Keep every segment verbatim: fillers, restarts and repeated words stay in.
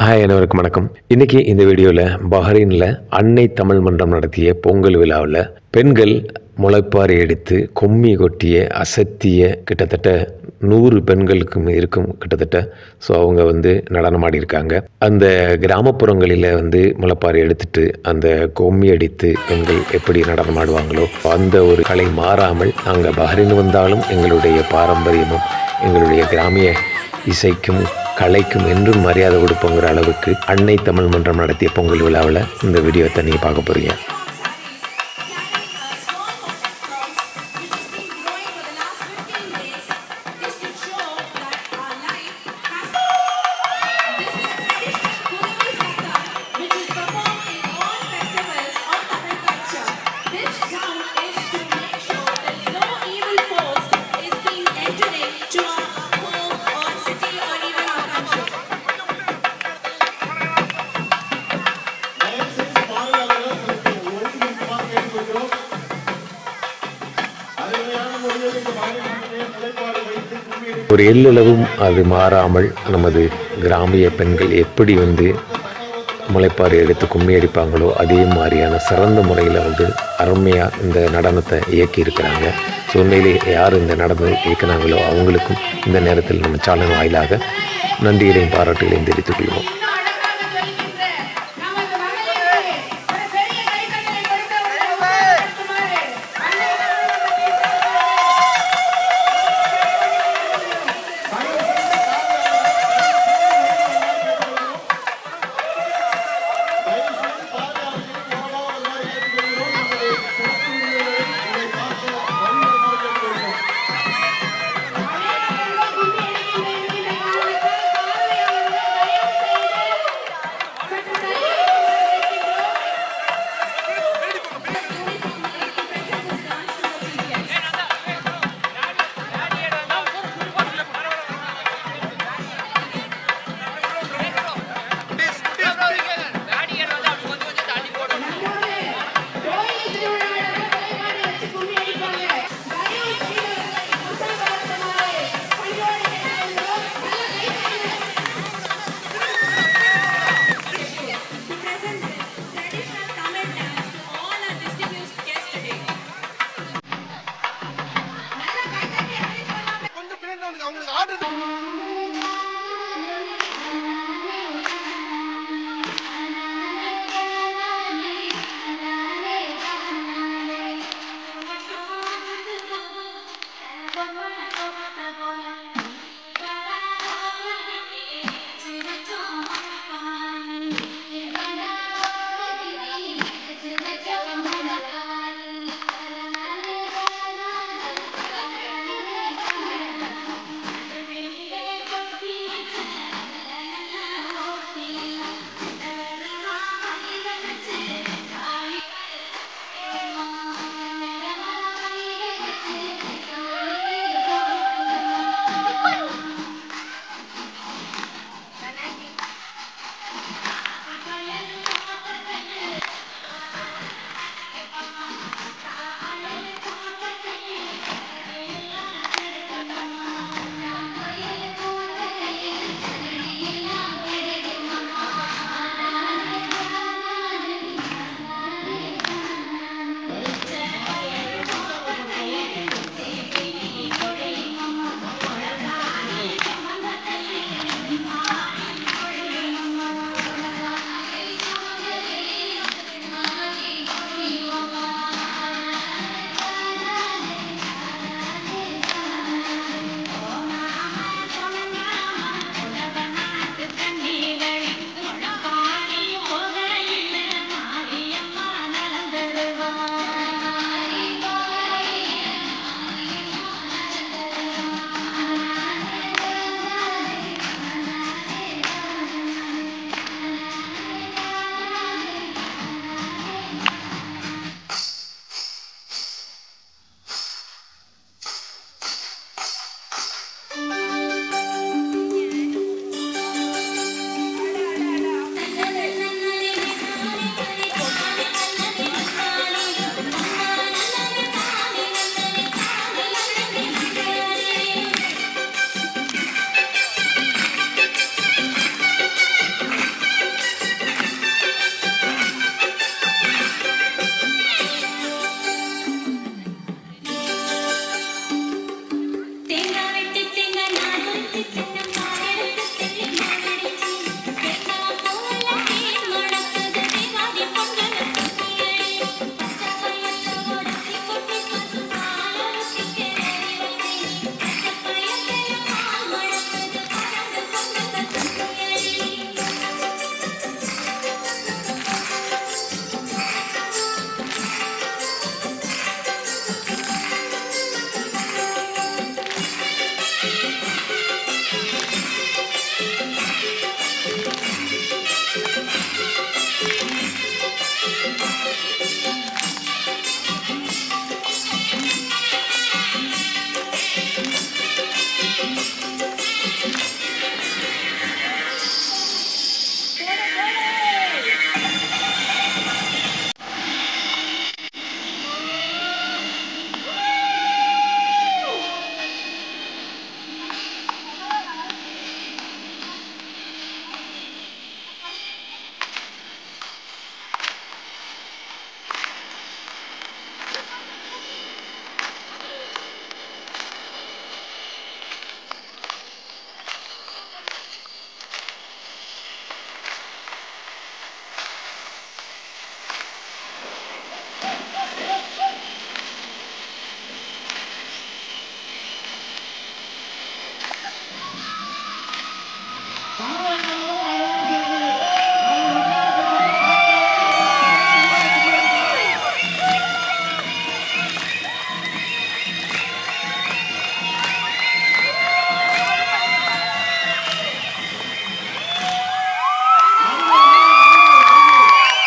Hi அனைவருக்கும் வணக்கம். இன்றைக்கி இந்த வீடியோவில் பஹ்ரைனில் அன்னை தமிழ் மன்றம் நடத்திய பொங்கல் விழாவில் பெண்கள் முளைப்பாரி எடுத்து கொம்மி கொட்டிய அசத்திய கிட்டத்தட்ட நூறு பெண்களுக்கும் இருக்கும் கிட்டத்தட்ட. ஸோ அவங்க வந்து நடனமாடியிருக்காங்க. அந்த கிராமப்புறங்களில் வந்து முளைப்பாரி எடுத்துட்டு அந்த கொம்மி அடித்து பெண்கள் எப்படி நடனமாடுவாங்களோ அந்த ஒரு கலை மாறாமல் நாங்கள் பஹ்ரைன் வந்தாலும் எங்களுடைய பாரம்பரியமும் எங்களுடைய கிராமிய இசைக்கும் கலைக்கும் என்றும் மரியாதை கொடுப்போங்கிற அளவுக்கு அன்னை தமிழ் மன்றம் நடத்திய பொங்கல் விழாவில் இந்த வீடியோத்தை நீங்கள் பார்க்க போகிறீங்க. ஒரு எல்லளவும் அது மாறாமல் நமது கிராமிய பெண்கள் எப்படி வந்து முளைப்பாரி எடுத்து கும்மி அடிப்பாங்களோ அதே மாதிரியான சிறந்த முறையில் வந்து அருமையாக இந்த நடனத்தை இயக்கி இருக்கிறாங்க. ஸோ உண்மையிலே யார் இந்த நடனம் இயக்கினாங்களோ அவங்களுக்கும் இந்த நேரத்தில் நம்ம சேனல் வாயிலாக நன்றிகளையும் பாராட்டுகளையும் தெரிவித்துக் கொள்வோம்.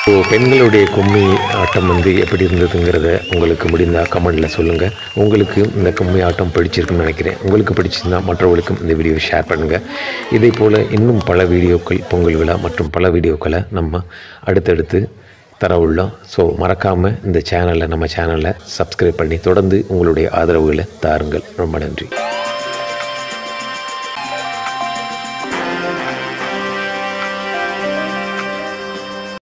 ஸோ பெண்களுடைய கும்மி ஆட்டம் வந்து எப்படி இருந்ததுங்கிறத உங்களுக்கு முடிந்தால் கமெண்டில் சொல்லுங்கள். உங்களுக்கு இந்த கும்மி ஆட்டம் பிடிச்சிருக்குன்னு நினைக்கிறேன். உங்களுக்கு பிடிச்சிருந்தால் மற்றவர்களுக்கும் இந்த வீடியோவை ஷேர் பண்ணுங்கள். இதே போல் இன்னும் பல வீடியோக்கள் பொங்கல் விழா மற்றும் பல வீடியோக்களை நம்ம அடுத்தடுத்து தர உள்ளோம். ஸோ மறக்காமல் இந்த சேனலை நம்ம சேனலை சப்ஸ்கிரைப் பண்ணி தொடர்ந்து உங்களுடைய ஆதரவுகளை தாருங்கள். ரொம்ப நன்றி.